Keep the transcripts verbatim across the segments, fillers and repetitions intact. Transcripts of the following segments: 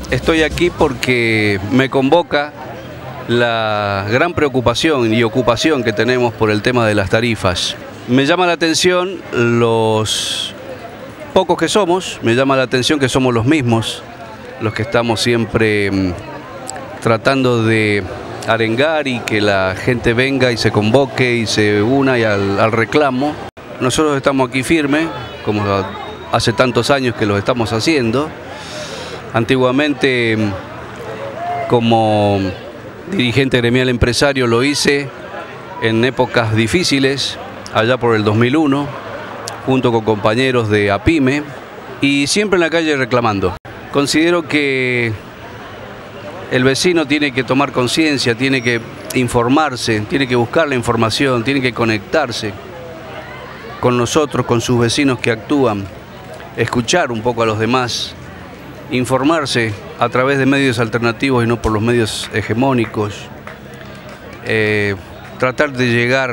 Estoy aquí porque me convoca la gran preocupación y ocupación que tenemos por el tema de las tarifas. Me llama la atención los pocos que somos, me llama la atención que somos los mismos, los que estamos siempre mmm, tratando de arengar y que la gente venga y se convoque y se una y al, al reclamo. Nosotros estamos aquí firmes, como hace tantos años que lo estamos haciendo. Antiguamente, como dirigente gremial empresario, lo hice en épocas difíciles, allá por el dos mil uno, junto con compañeros de APYME, y siempre en la calle reclamando. Considero que el vecino tiene que tomar conciencia, tiene que informarse, tiene que buscar la información, tiene que conectarse con nosotros, con sus vecinos que actúan, escuchar un poco a los demás, informarse a través de medios alternativos y no por los medios hegemónicos, eh, tratar de llegar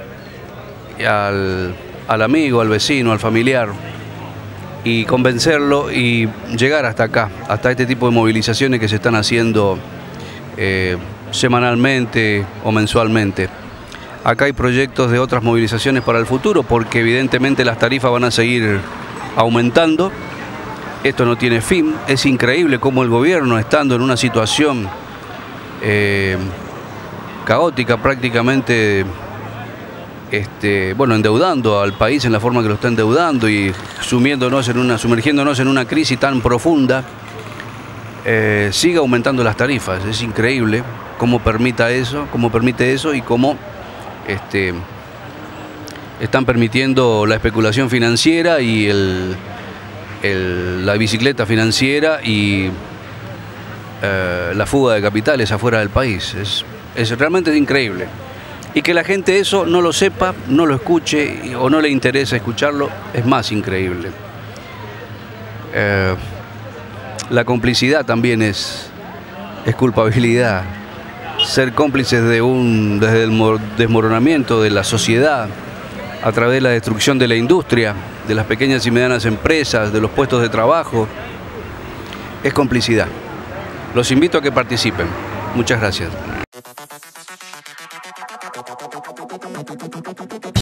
al, al amigo, al vecino, al familiar y convencerlo y llegar hasta acá, hasta este tipo de movilizaciones que se están haciendo eh, semanalmente o mensualmente. Acá hay proyectos de otras movilizaciones para el futuro porque evidentemente las tarifas van a seguir aumentando. Esto no tiene fin. Es increíble cómo el gobierno, estando en una situación eh, caótica prácticamente, este, bueno, endeudando al país en la forma que lo está endeudando y sumiéndonos en una, sumergiéndonos en una crisis tan profunda, eh, sigue aumentando las tarifas. Es increíble cómo permita eso, cómo permite eso y cómo este, están permitiendo la especulación financiera y el El, la bicicleta financiera y eh, la fuga de capitales afuera del país. Es, es realmente increíble. Y que la gente eso no lo sepa, no lo escuche o no le interesa escucharlo, es más increíble. Eh, la complicidad también es, es culpabilidad. Ser cómplices de un, desde el desmoronamiento de la sociedad, a través de la destrucción de la industria, de las pequeñas y medianas empresas, de los puestos de trabajo, es complicidad. Los invito a que participen. Muchas gracias.